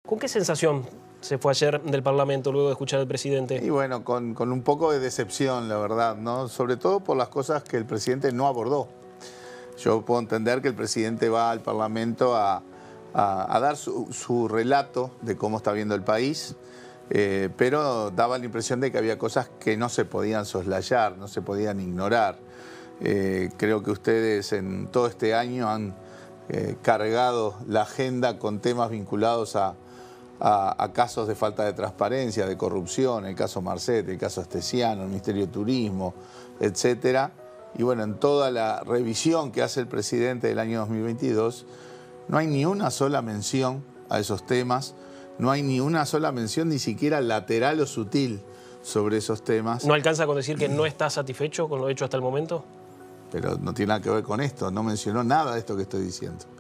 ¿Con qué sensación se fue ayer del Parlamento luego de escuchar al presidente? Y bueno, con un poco de decepción, la verdad, ¿no? Sobre todo por las cosas que el presidente no abordó. Yo puedo entender que el presidente va al Parlamento a dar su relato de cómo está viendo el país, pero daba la impresión de que había cosas que no se podían soslayar, no se podían ignorar. Creo que ustedes en todo este año han cargado la agenda con temas vinculados a casos de falta de transparencia, de corrupción, el caso Marcet, el caso Astesiano, el Ministerio de Turismo, etcétera. Y bueno, en toda la revisión que hace el presidente del año 2022, no hay ni una sola mención a esos temas, no hay ni una sola mención, ni siquiera lateral o sutil, sobre esos temas. ¿No alcanza con decir que no está satisfecho con lo hecho hasta el momento? Pero no tiene nada que ver con esto, no mencionó nada de esto que estoy diciendo.